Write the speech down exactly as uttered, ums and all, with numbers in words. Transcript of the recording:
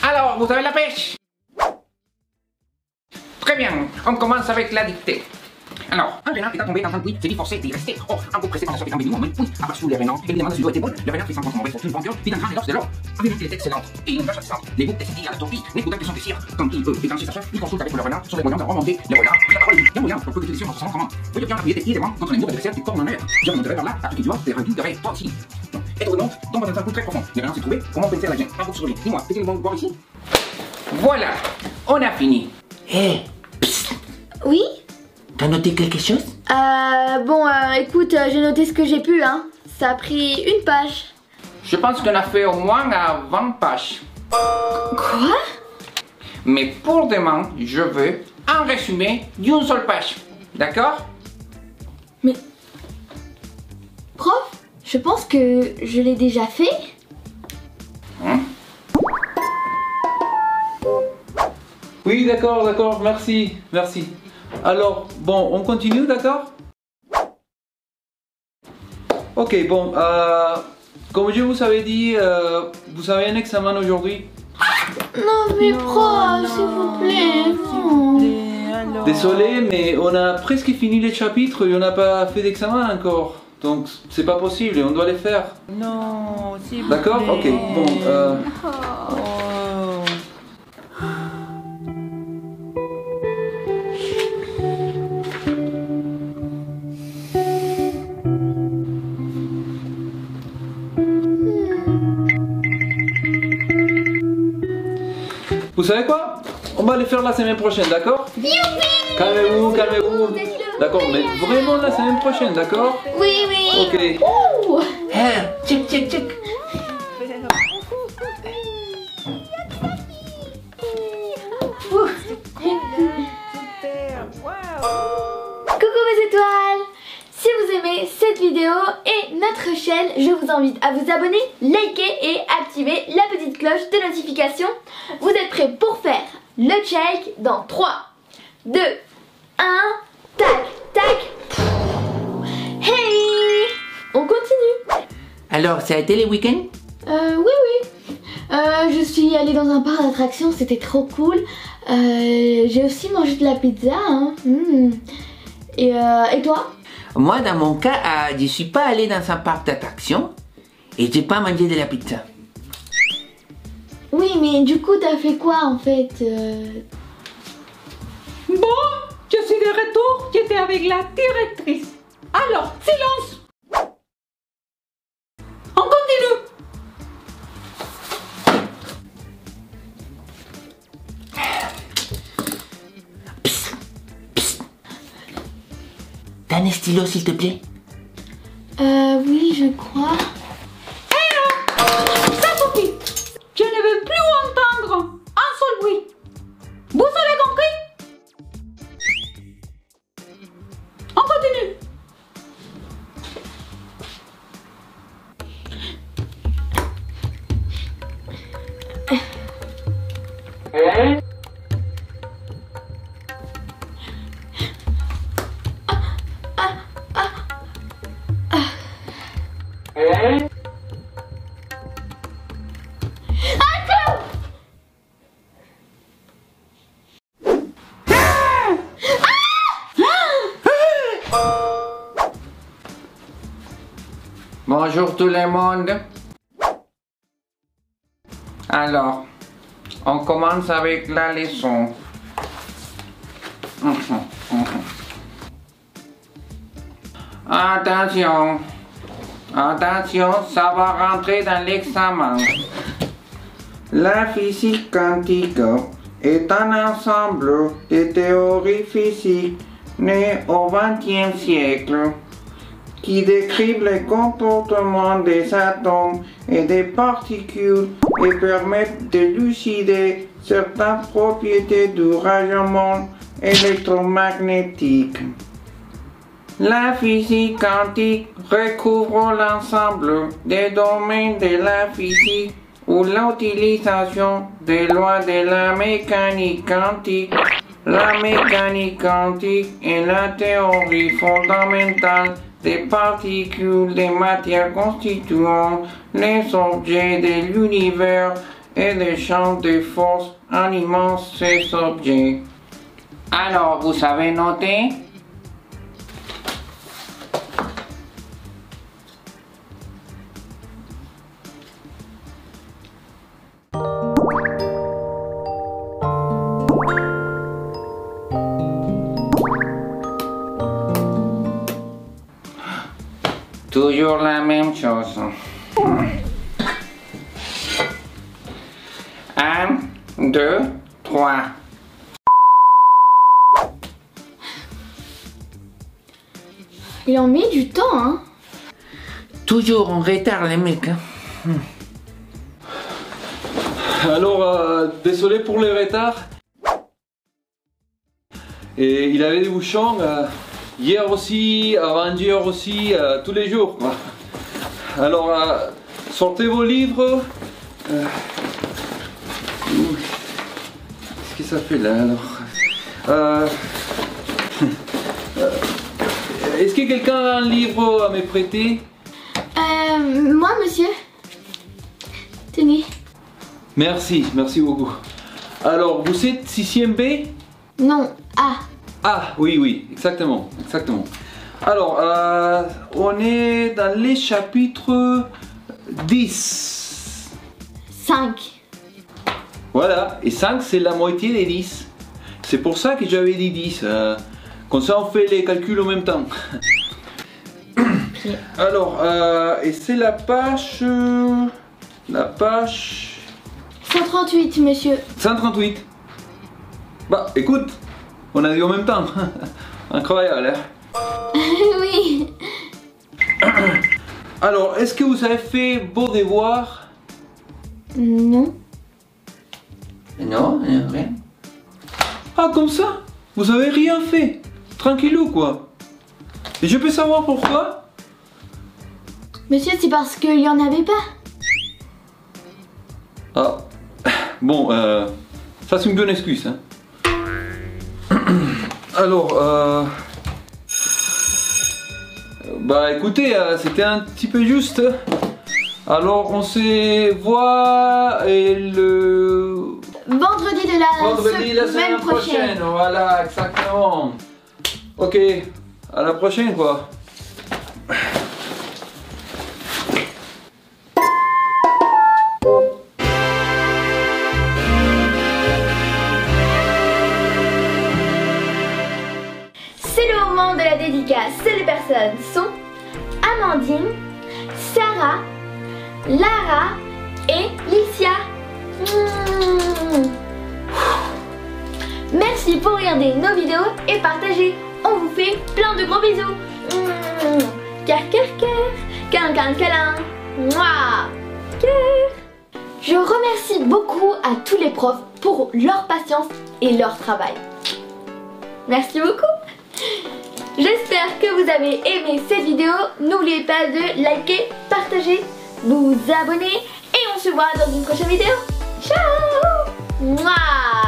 Alors, vous avez la pêche? Très bien, on commence avec la dictée. Alors, un renard est tombé dans un puits, c'est dit forcé d'y rester. Or, un coup pressé par la sorte béni, mais oui, aperçu les renards, évidemment, si l'eau était bonne, le renard fait sans mauvaise fortune, vainqueur, fit un grand éloge de l'or. Avec une est excellente, et une vache absente. Les boucs décident à la torpille, les boudins que sont des cires. Quand il veut déclencher sa chef, il consulte avec le renard sur les moyens de remonter le renard. La parole est bien moyen pour que les décisions en comment. Voyez bien appuyer des éléments contre les murs adversaires qui tournent en l'air. Je remonterai par là, après que tu vois, t'es rempli de rêves, toi aussi. Étonnant, tombe dans un trou très profond. Le renard s'est trouvé, comment penser à la gêne? Un groupe sur lui. Dis-moi, est-ce qu'ils vont voir ici? Voilà, on a fini. Hé, Oui? t'as noté quelque chose? Euh, bon, euh, écoute, euh, j'ai noté ce que j'ai pu, hein. Ça a pris une page. Je pense qu'on a fait au moins à vingt pages. Quoi? Mais pour demain, je veux un résumé d'une seule page. D'accord? Mais... Prof, je pense que je l'ai déjà fait. Hein? Oui, d'accord, d'accord, merci, merci. Alors, bon, on continue, d'accord? Ok, bon, euh, comme je vous avais dit, euh, vous avez un examen aujourd'hui. Non mais prof, s'il vous plaît, non. Désolé, mais on a presque fini les chapitres et on n'a pas fait d'examen encore. Donc, c'est pas possible et on doit les faire. Non, s'il vous D'accord? Ok, plaît. bon, euh... Oh. Vous savez quoi? On va les faire la semaine prochaine, d'accord? Calmez-vous, calmez-vous. D'accord, mais vraiment la semaine prochaine, d'accord? Oui, oui. Ok. Ouh. Hé, check, check, check. Coucou mes étoiles! Si vous aimez cette vidéo et notre chaîne, je vous invite à vous abonner, liker et activer la petite cloche de notification. Vous êtes prêts pour faire le check dans trois, deux, un, tac, tac. Hey! On continue. Alors, ça a été les week-ends? Euh, oui, oui. Euh, je suis allée dans un parc d'attractions, c'était trop cool. Euh, j'ai aussi mangé de la pizza. Hein. Mmh. Et, euh, et toi? Moi, dans mon cas, euh, je suis pas allé dans un parc d'attractions et j'ai pas mangé de la pizza. Oui, mais du coup, t'as fait quoi en fait? euh... Bon, je suis de retour, j'étais avec la directrice. Alors, silence! On continue! T'as un stylo, s'il te plaît? Euh, oui, je crois. Eh non! Ça suffit! Je ne veux plus entendre un seul bruit. Vous avez compris? On continue! Bonjour tout le monde. Alors, on commence avec la leçon. Attention, attention, ça va rentrer dans l'examen. La physique quantique est un ensemble de théories physiques nées au vingtième siècle qui décrivent le comportement des atomes et des particules et permettent d'élucider certaines propriétés du rayonnement électromagnétique. La physique quantique recouvre l'ensemble des domaines de la physique où l'utilisation des lois de la mécanique quantique. La mécanique quantique est la théorie fondamentale des particules des matières constituant les objets de l'univers et des champs de force animant ces objets. Alors, vous savez noter? Toujours la même chose. Un, deux, trois. Il en met du temps, hein. Toujours en retard, les mecs. Hein. Alors, euh, désolé pour les retards. Et il avait des bouchons euh, hier aussi, avant-hier aussi, euh, tous les jours, quoi. Alors, euh, sortez vos livres. Euh, Qu'est-ce que ça fait là alors? euh, euh, Est-ce que quelqu'un a un livre à me prêter? Euh, moi, monsieur. Tenez. Merci, merci beaucoup. Alors, vous êtes sixième B? Non, A. Ah, oui, oui, exactement, exactement. Alors, euh, on est dans les chapitres dix. cinq. Voilà, et cinq, c'est la moitié des dix. C'est pour ça que j'avais dit dix. Euh, comme ça, on fait les calculs en même temps. Alors, euh, et c'est la page... euh, la page... cent trente-huit, monsieur. cent trente-huit. Bah, écoute, on a dit en même temps. Incroyable, hein? Oui. Alors, est-ce que vous avez fait vos devoirs? Non. Non, non, rien. Ah, comme ça? Vous avez rien fait? Tranquillou, quoi. Et je peux savoir pourquoi? Monsieur, c'est parce qu'il y en avait pas. Ah, bon, euh, ça c'est une bonne excuse, hein. Alors, euh... bah écoutez, euh, c'était un petit peu juste. Alors, on se voit et le... Vendredi de la, vendredi la semaine prochaine. Voilà, exactement. Ok, à la prochaine, quoi. C'est le moment de la dédicace. Les personnes sont Amandine, Sarah, Lara et Licia. Mmh. Merci pour regarder nos vidéos et partager. On vous fait plein de gros bisous. Mmh. Cœur, cœur, cœur. Câlin, câlin, câlin. Mouah. Cœur. Je remercie beaucoup à tous les profs pour leur patience et leur travail. Merci beaucoup. J'espère que vous avez aimé cette vidéo. N'oubliez pas de liker, partager, vous abonner et on se voit dans une prochaine vidéo. Ciao. Mouah.